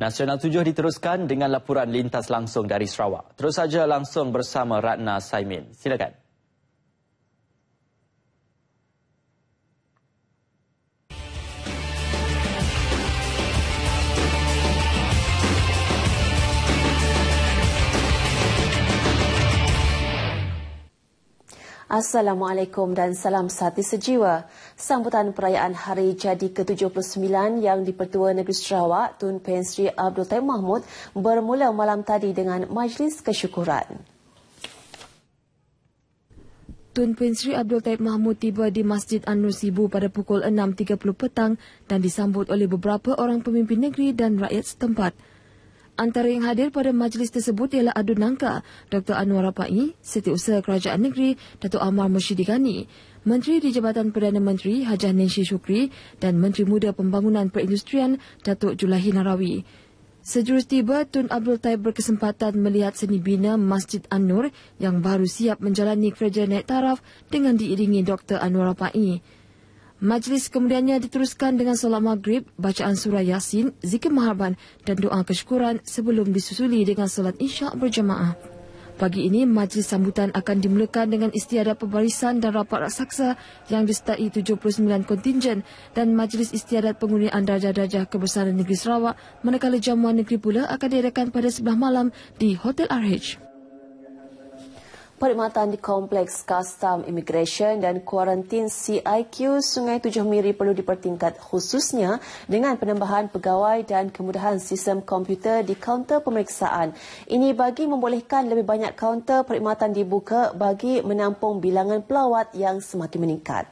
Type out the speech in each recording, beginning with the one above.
Nasional 7 diteruskan dengan laporan lintas langsung dari Sarawak. Terus saja langsung bersama Ratna Saimin. Silakan. Assalamualaikum dan salam sehati sejiwa. Sambutan perayaan Hari Jadi ke-79 yang di-Pertua Negeri Sarawak Tun Pen Sri Abdul Taib Mahmud bermula malam tadi dengan majlis kesyukuran. Tun Pen Sri Abdul Taib Mahmud tiba di Masjid An-Nur Sibu pada pukul 6.30 petang dan disambut oleh beberapa orang pemimpin negeri dan rakyat setempat. Antara yang hadir pada majlis tersebut ialah Adun Nangka, Dr. Anwar Rapai, Setiausaha Kerajaan Negeri, Datuk Amar Mursyidi Ghani, Menteri di Jabatan Perdana Menteri Hajah Nenshi Shukri dan Menteri Muda Pembangunan Perindustrian Datuk Julahi Narawi. Sejurus tiba, Tun Abdul Taib berkesempatan melihat seni bina Masjid An-Nur yang baru siap menjalani kerja naik taraf dengan diiringi Dr. Anwar Rapai. Majlis kemudiannya diteruskan dengan solat maghrib, bacaan surah Yasin, zikir mahaban dan doa kesyukuran sebelum disusuli dengan solat isyak berjamaah. Pagi ini, majlis sambutan akan dimulakan dengan istiadat pembarisan dan rapat raksasa yang disertai 79 kontingen dan majlis istiadat pengurnian darjah-darjah kebesaran negeri Sarawak manakala jamuan negeri pula akan diadakan pada 11 malam di Hotel RH. Perkhidmatan di Kompleks Kastam Immigration dan Kuarantin CIQ Sungai Tujuh Miri perlu dipertingkat khususnya dengan penambahan pegawai dan kemudahan sistem komputer di kaunter pemeriksaan. Ini bagi membolehkan lebih banyak kaunter perkhidmatan dibuka bagi menampung bilangan pelawat yang semakin meningkat.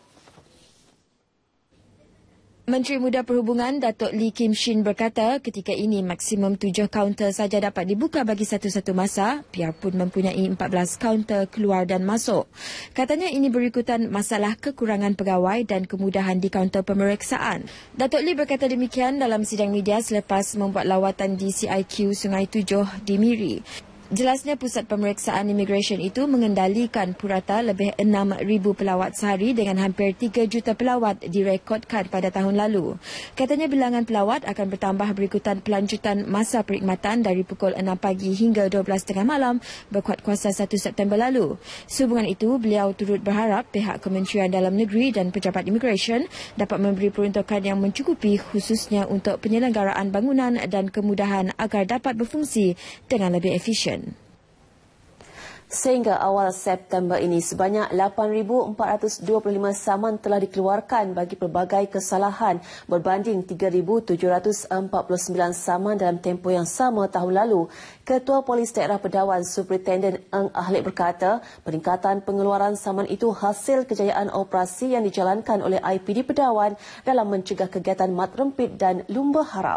Menteri Muda Perhubungan Datuk Lee Kim Shin berkata ketika ini maksimum 7 kaunter saja dapat dibuka bagi satu-satu masa biarpun mempunyai 14 kaunter keluar dan masuk. Katanya ini berikutan masalah kekurangan pegawai dan kemudahan di kaunter pemeriksaan. Datuk Lee berkata demikian dalam sidang media selepas membuat lawatan di CIQ Sungai Tujuh di Miri. Jelasnya pusat pemeriksaan imigresen itu mengendalikan purata lebih 6,000 pelawat sehari dengan hampir 3 juta pelawat direkodkan pada tahun lalu. Katanya bilangan pelawat akan bertambah berikutan pelanjutan masa perkhidmatan dari pukul 6 pagi hingga 12.30 malam berkuat kuasa 1 September lalu. Sehubungan itu, beliau turut berharap pihak Kementerian Dalam Negeri dan pejabat imigresen dapat memberi peruntukan yang mencukupi khususnya untuk penyelenggaraan bangunan dan kemudahan agar dapat berfungsi dengan lebih efisien. Sehingga awal September ini, sebanyak 8,425 saman telah dikeluarkan bagi pelbagai kesalahan berbanding 3,749 saman dalam tempoh yang sama tahun lalu. Ketua Polis Daerah Pedawan Superintendent Eng Ahlik berkata, peningkatan pengeluaran saman itu hasil kejayaan operasi yang dijalankan oleh IPD Pedawan dalam mencegah kegiatan mat rempit dan lumba haram.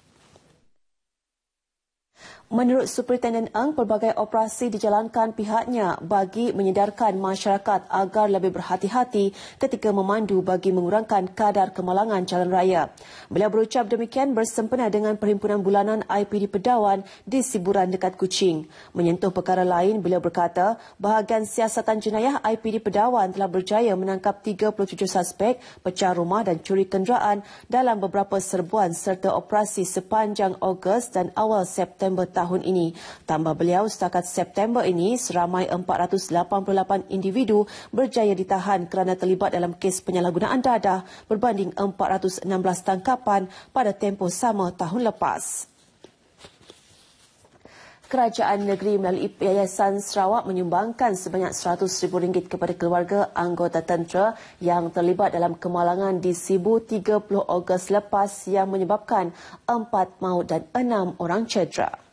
Menurut Superintendent Eng, pelbagai operasi dijalankan pihaknya bagi menyedarkan masyarakat agar lebih berhati-hati ketika memandu bagi mengurangkan kadar kemalangan jalan raya. Beliau berucap demikian bersempena dengan Perhimpunan Bulanan IPD Pedawan di Siburan dekat Kuching. Menyentuh perkara lain, beliau berkata bahagian siasatan jenayah IPD Pedawan telah berjaya menangkap 37 suspek pecah rumah dan curi kenderaan dalam beberapa serbuan serta operasi sepanjang Ogos dan awal September tahun ini. Tambah beliau, setakat September ini, seramai 488 individu berjaya ditahan kerana terlibat dalam kes penyalahgunaan dadah berbanding 416 tangkapan pada tempoh sama tahun lepas. Kerajaan negeri melalui Yayasan Sarawak menyumbangkan sebanyak RM100,000 kepada keluarga anggota tentera yang terlibat dalam kemalangan di Sibu 30 Ogos lepas yang menyebabkan 4 maut dan 6 orang cedera.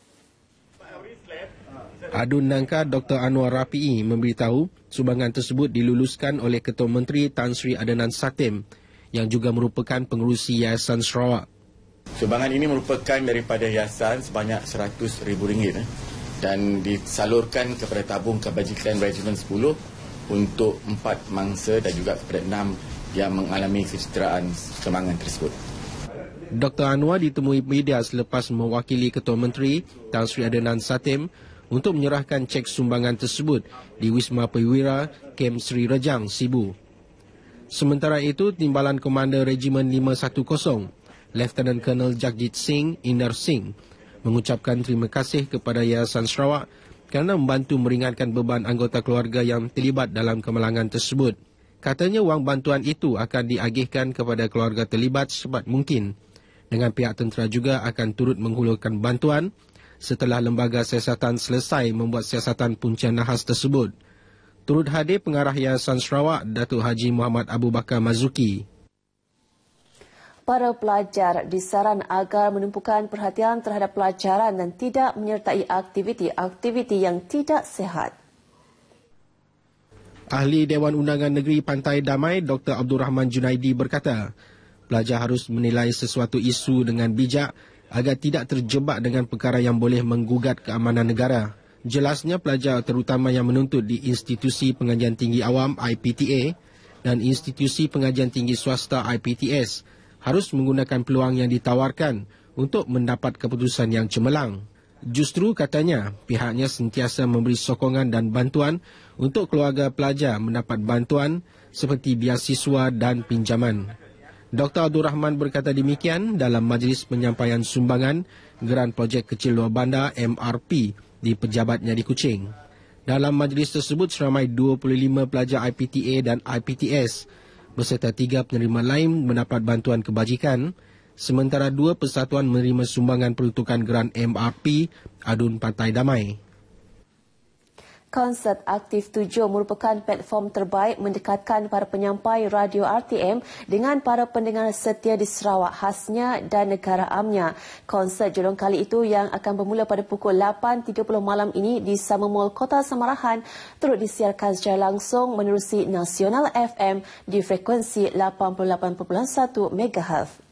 Adun Nangka Dr. Anwar Rapai memberitahu sumbangan tersebut diluluskan oleh Ketua Menteri Tan Sri Adenan Satem yang juga merupakan pengerusi Yayasan Sarawak. Sumbangan ini merupakan daripada yayasan sebanyak RM100,000 dan disalurkan kepada tabung kebajikan Regiment 10 untuk 4 mangsa dan juga kepada 6 yang mengalami kecederaan sumbangan tersebut. Dr. Anwar ditemui media selepas mewakili Ketua Menteri Tan Sri Adenan Satem untuk menyerahkan cek sumbangan tersebut di Wisma Perwira Kem Sri Rejang, Sibu. Sementara itu, Timbalan Komander Regimen 510 Lieutenant Colonel Jagjit Singh Inder Singh mengucapkan terima kasih kepada Yayasan Sarawak kerana membantu meringankan beban anggota keluarga yang terlibat dalam kemalangan tersebut. Katanya wang bantuan itu akan diagihkan kepada keluarga terlibat secepat mungkin. Dengan pihak tentera juga akan turut menghulurkan bantuan setelah lembaga siasatan selesai membuat siasatan punca nahas tersebut. Turut hadir pengarah Yayasan Sarawak, Datuk Haji Muhammad Abu Bakar Mazuki. Para pelajar disaran agar menumpukan perhatian terhadap pelajaran dan tidak menyertai aktiviti-aktiviti yang tidak sihat. Ahli Dewan Undangan Negeri Pantai Damai, Dr. Abdul Rahman Junaidi berkata, pelajar harus menilai sesuatu isu dengan bijak agar tidak terjebak dengan perkara yang boleh menggugat keamanan negara. Jelasnya pelajar terutama yang menuntut di Institusi Pengajian Tinggi Awam IPTA dan Institusi Pengajian Tinggi Swasta IPTS harus menggunakan peluang yang ditawarkan untuk mendapat keputusan yang cemerlang. Justru katanya, pihaknya sentiasa memberi sokongan dan bantuan untuk keluarga pelajar mendapat bantuan seperti beasiswa dan pinjaman. Dr. Abdul Rahman berkata demikian dalam majlis penyampaian sumbangan Geran Projek Kecil Luar Bandar MRP di pejabatnya di Kuching. Dalam majlis tersebut, seramai 25 pelajar IPTA dan IPTS beserta 3 penerima lain mendapat bantuan kebajikan, sementara 2 persatuan menerima sumbangan peruntukan Geran MRP Adun Pantai Damai. Konsert Aktif 7 merupakan platform terbaik mendekatkan para penyampai radio RTM dengan para pendengar setia di Sarawak khasnya dan negara amnya. Konsert julung kali itu yang akan bermula pada pukul 8.30 malam ini di Summer Mall Kota Samarahan turut disiarkan secara langsung menerusi Nasional FM di frekuensi 88.1 MHz.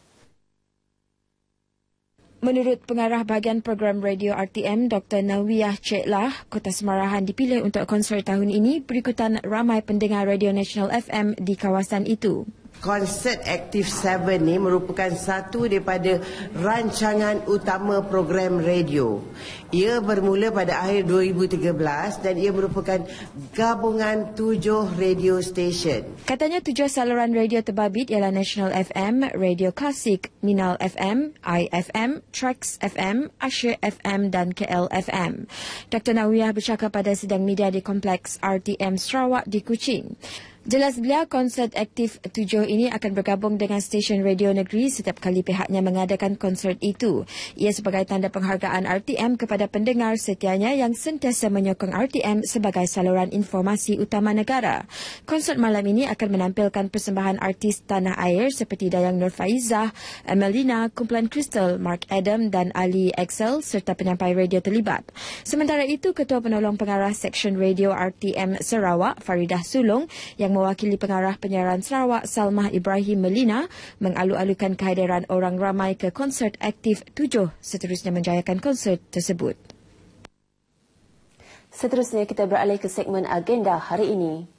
Menurut pengarah bahagian program radio RTM, Dr. Nawiyah Ceklah, Kota Semarahan dipilih untuk konsert tahun ini berikutan ramai pendengar Radio National FM di kawasan itu. Konsert Aktif 7 ni merupakan satu daripada rancangan utama program radio. Ia bermula pada akhir 2013 dan ia merupakan gabungan 7 radio station. Katanya 7 saluran radio terbabit ialah National FM, Radio Klasik, Minal FM, IFM, Trax FM, Asyir FM dan KL FM. Dr. Nawiyah bercakap pada sidang media di Kompleks RTM Sarawak di Kuching. Jelas belia, konsert Aktif 7 ini akan bergabung dengan stesen radio negeri setiap kali pihaknya mengadakan konsert itu. Ia sebagai tanda penghargaan RTM kepada pendengar setianya yang sentiasa menyokong RTM sebagai saluran informasi utama negara. Konsert malam ini akan menampilkan persembahan artis tanah air seperti Dayang Nur Faizah, Emelina, Kumpulan Crystal, Mark Adam dan Ali Excel serta penyampai radio terlibat. Sementara itu, Ketua Penolong Pengarah Seksyen Radio RTM Sarawak, Faridah Sulong, yang mewakili pengarah penyiaran Sarawak Salmah Ibrahim Melina mengalu-alukan kehadiran orang ramai ke konsert Aktif 7 seterusnya menjayakan konsert tersebut. Seterusnya kita beralih ke segmen agenda hari ini.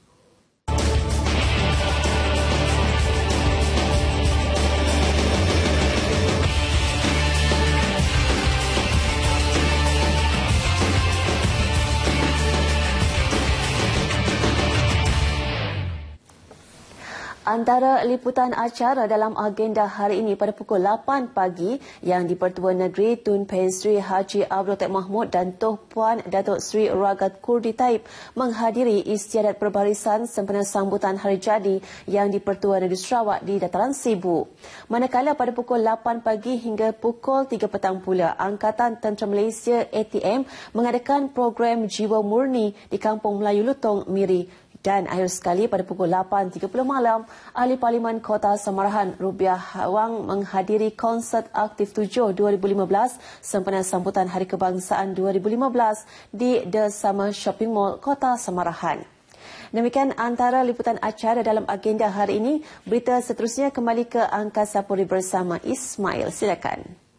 Antara liputan acara dalam agenda hari ini pada pukul 8 pagi yang di-Pertuan Negeri Tun Pen Sri Haji Abdul Taib Mahmud dan Tuh Puan Datuk Sri Ragat Kurdi Taib menghadiri istiadat perbarisan sempena sambutan hari jadi yang di-Pertuan Negeri Sarawak di Dataran Sibu. Manakala pada pukul 8 pagi hingga pukul 3 petang pula, Angkatan Tentera Malaysia ATM mengadakan program Jiwa Murni di Kampung Melayu Lutong, Miri. Dan akhir sekali pada pukul 8.30 malam, Ahli Parlimen Kota Samarahan Rubiah Hawang menghadiri konsert Aktif 7 2015 sempena sambutan Hari Kebangsaan 2015 di The Summer Shopping Mall Kota Samarahan. Demikian antara liputan acara dalam agenda hari ini. Berita seterusnya kembali ke Angkasa Puri bersama Ismail. Silakan.